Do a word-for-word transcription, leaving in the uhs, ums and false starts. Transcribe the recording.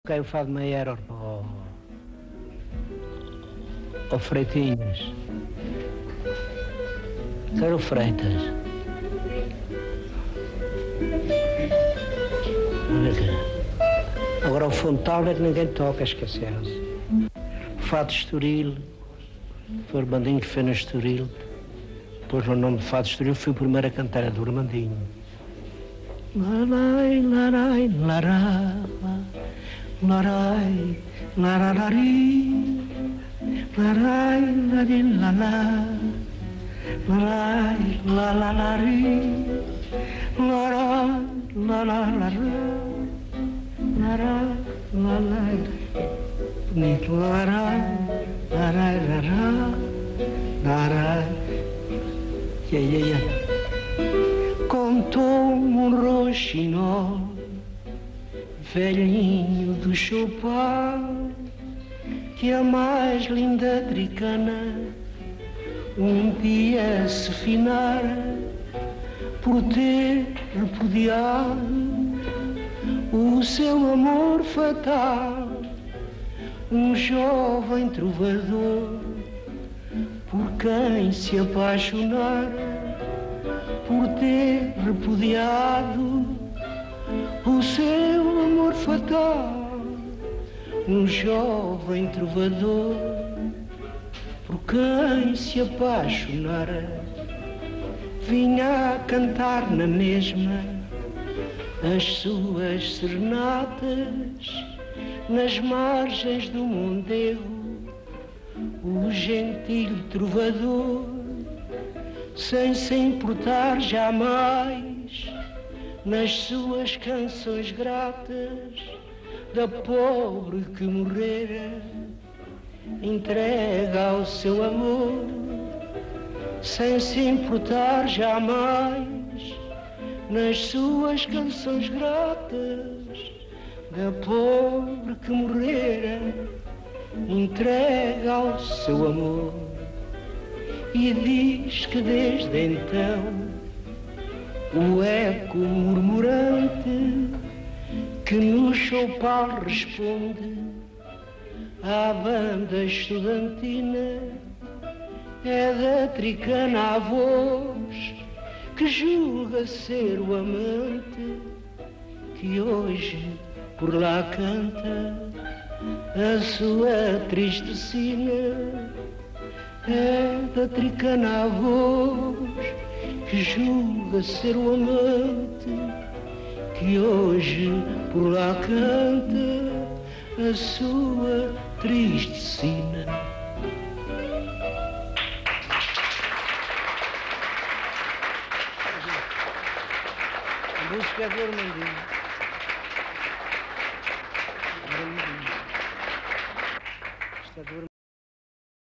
Toquei o Fado Maior ao, ao Freitinhas. Era o Freitas. Agora o Fontal é que ninguém toca, esqueceu-se. O Fado Estoril, foi o Armandinho que fez no Estoril. Depois o nome de Fado Estoril fui o primeiro a cantar, é do Armandinho. Larai, larai, lará, larai, lararari, larai, lari, lalá, larai, lalalari, larai, lalalará, larai, lalai, bonito, larai, larai, larai, larai, yeah, yeah, yeah. Contou-me um roxinol, velhinho do Chopin, que a mais linda tricana um dia se finara por ter repudiado o seu amor fatal. Um jovem trovador por quem se apaixonara por ter repudiado o seu amor fatal. Um jovem trovador por quem se apaixonara vinha a cantar na mesma as suas serenatas nas margens do Mondego. O gentil trovador, sem se importar jamais nas suas canções gratas da pobre que morrera, entrega ao seu amor, sem se importar jamais nas suas canções gratas da pobre que morrera, entrega ao seu amor. E diz que desde então o eco murmurante que no Chopin responde à banda estudantina é da tricana a voz que julga ser o amante que hoje por lá canta a sua triste sina. É da tricana a voz que julga ser o amante que hoje por lá canta a sua triste sina. A música é do Armandinho. Armandinho. Isto é do Armandinho.